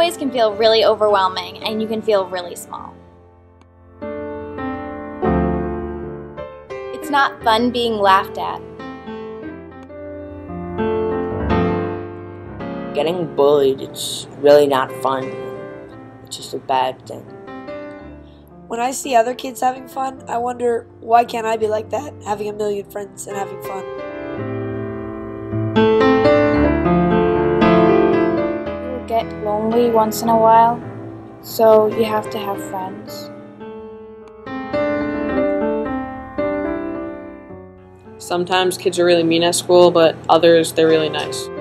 boys can feel really overwhelming and you can feel really small. It's not fun being laughed at. Getting bullied, it's really not fun. It's just a bad thing. When I see other kids having fun, I wonder, why can't I be like that, having a million friends and having fun? You will get lonely once in a while, so you have to have friends. Sometimes kids are really mean at school, but others, they're really nice.